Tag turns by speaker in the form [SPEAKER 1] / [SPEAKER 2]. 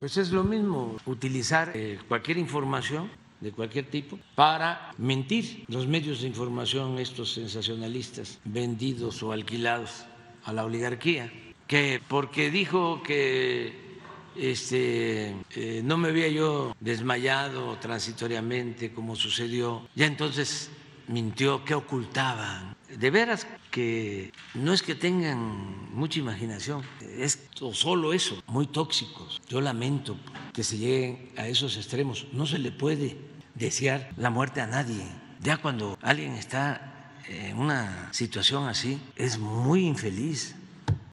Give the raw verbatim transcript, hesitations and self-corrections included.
[SPEAKER 1] Pues es lo mismo utilizar eh, cualquier información de cualquier tipo para mentir. Los medios de información, estos sensacionalistas vendidos o alquilados a la oligarquía, que porque dijo que este, eh, no me había yo desmayado transitoriamente como sucedió, ya entonces mintió, ¿qué ocultaban? De veras que no es que tengan mucha imaginación, es solo eso, muy tóxicos. Yo lamento que se lleguen a esos extremos. No se le puede desear la muerte a nadie. Ya cuando alguien está en una situación así, es muy infeliz.